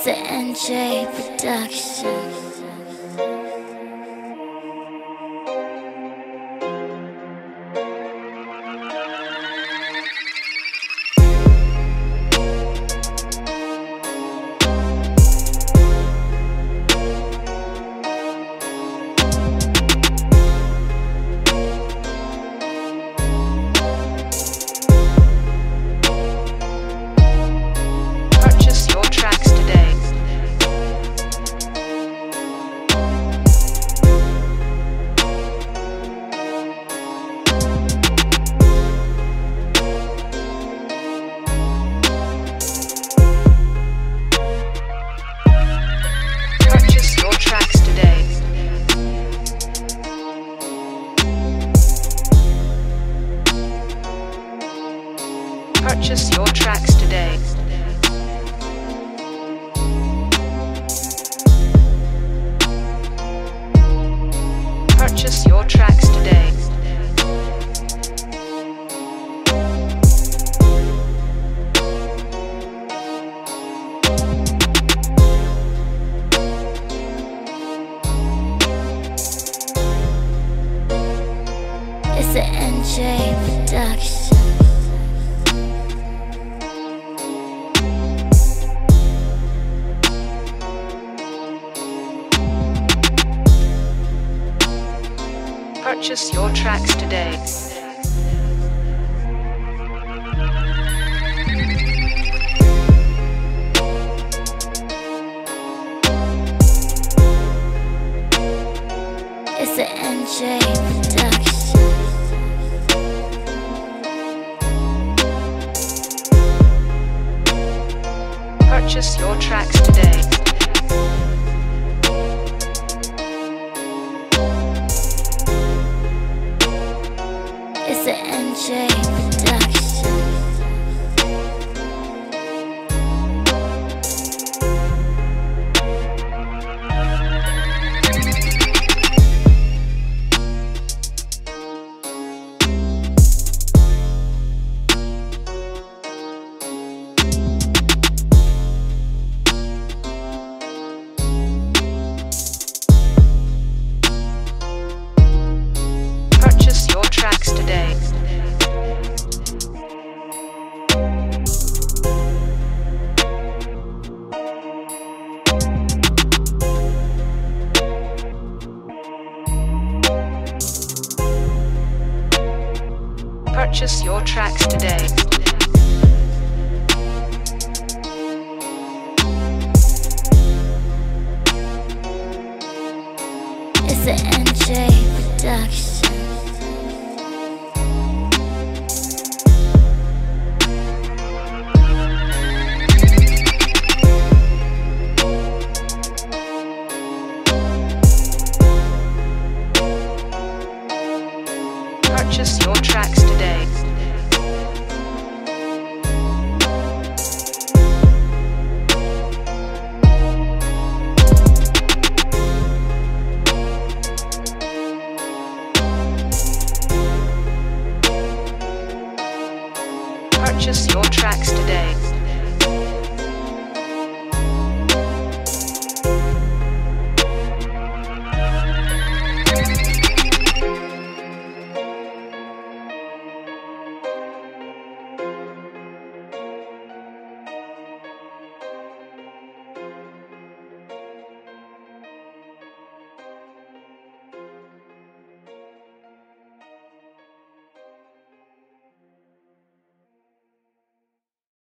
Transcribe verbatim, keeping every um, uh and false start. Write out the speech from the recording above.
It's a N J production. Purchase your tracks today. Purchase your tracks today. Purchase your tracks today. Purchase your tracks today. It's a N J production. Purchase your tracks today. It's a N J production. Purchase your tracks today. It's a N J production. Purchase your tracks today. Purchase your tracks today. It's a N J production. Purchase your tracks today. Purchase your tracks today.